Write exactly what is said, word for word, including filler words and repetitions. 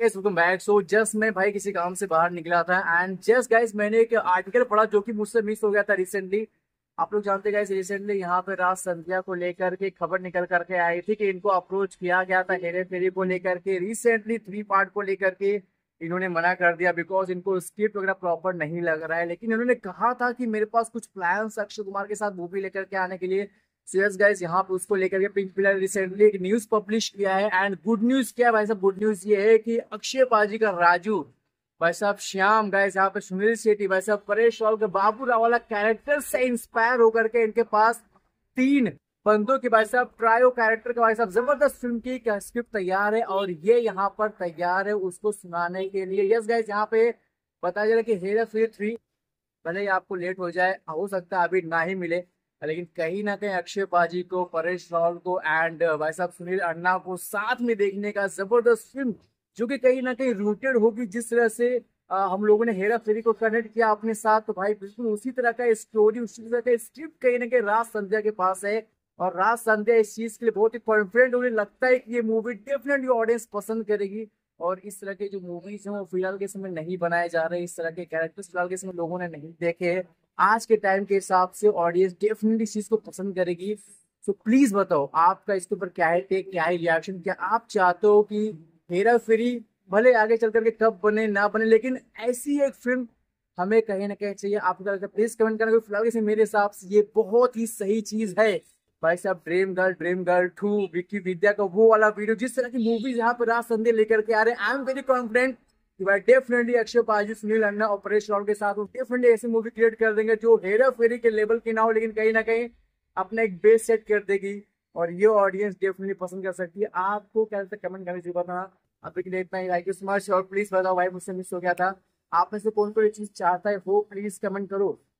Guys welcome back. So just मैं भाई किसी काम से बाहर निकला था एंड जस्ट गाइस मैंने एक आर्टिकल पढ़ा जो कि मुझसे मिस हो गया था रिसेंटली। आप लोग जानते हैं गाइस, रिसेंटली यहाँ पे राज संध्या को लेकर के खबर निकल करके आई थी कि इनको अप्रोच किया गया था हेरे फेरी को लेकर के, रिसेंटली थ्री पार्ट को लेकर के। इन्होंने मना कर दिया बिकॉज इनको स्क्रिप्ट वगैरह प्रॉपर नहीं लग रहा है, लेकिन इन्होंने कहा था कि मेरे पास कुछ प्लान्स अक्षय कुमार के साथ मूवी लेकर के आने के लिए। सो यस गाइस, यहाँ पे उसको लेकर के पिंक पिलर रिसेंटली एक न्यूज पब्लिश किया है एंड गुड न्यूज क्या है भाई साहब, गुड न्यूज ये है कि अक्षय पाजी का राजू, भाई साहब श्याम, गाइस यहाँ पे सुनील शेट्टी, भाई साहब परेश रावल के बाबू राव वाला कैरेक्टर से इंस्पायर होकर के इनके पास तीन बंदों के भाई साहब ट्रायो कैरेक्टर का भाई साहब जबरदस्त फिल्म की स्क्रिप्ट तैयार है और ये यहाँ पर तैयार है उसको सुनाने के लिए। यस गाइस, यहाँ पे बताया जा रहा है कि हेरा फेरी थ्री भले ही आपको लेट हो जाए, हो सकता है अभी ना ही मिले, लेकिन कहीं ना कहीं अक्षय पाजी को, परेश रावल को एंड भाई साहब सुनील अन्ना को साथ में देखने का जबरदस्त फिल्म जो कि कहीं ना कहीं रूटेड होगी। जिस तरह से आ, हम लोगों ने हेरा फेरी को कनेक्ट किया अपने साथ, तो भाई बिल्कुल उसी तरह का स्टोरी, उसी तरह का स्क्रिप्ट कहीं ना कहीं राज संध्या के पास है और राज संध्या इस चीज के लिए बहुत ही कॉन्फिडेंट। उन्हें लगता है कि ये मूवी डेफिनेटली ऑडियंस पसंद करेगी और इस तरह के जो मूवीज हैं वो फिलहाल के समय नहीं बनाए जा रहे, इस तरह के कैरेक्टर्स फिलहाल के समय लोगों ने नहीं देखे हैं। आज के टाइम के हिसाब से ऑडियंस डेफिनेटली इस चीज को पसंद करेगी। सो प्लीज बताओ आपका इसके ऊपर क्या है टेक, क्या है रिएक्शन, क्या आप चाहते हो कि हेरा फेरी भले आगे चल करके कब बने ना बने, लेकिन ऐसी एक फिल्म हमें कहीं ना कहीं चाहिए। आपको क्या लगता है प्लीज कमेंट करना। फिलहाल के मेरे हिसाब से ये बहुत ही सही चीज है भाई साहब। Dream girl, dream girl two, Vicky Vidya का वो वाला वीडियो, जिस तरह की मूवीज यहाँ पर राज संध्या लेकर के आ रहे हैं, आई एम वेरी कॉन्फिडेंट कि भाई डेफिनेटली अक्षय पाजी, सुनील अन्ना और परेश रावल के साथ डेफिनेटली ऐसी मूवी क्रिएट कर देंगे जो हेरा फेरी के लेवल की ना हो, लेकिन कहीं ना कहीं अपना एक बेस सेट कर देगी और ये ऑडियंस डेफिनेटली पसंद कर सकती है। आपको क्या लगता है कमेंट करके जरूर बताना। अभी के लिए इतना ही, थैंक यू सो मच और प्लीज बताओ भाई मुझसे मिस हो गया था, आप में से कौन कौन ये चीज चाहता है वो प्लीज कमेंट करो।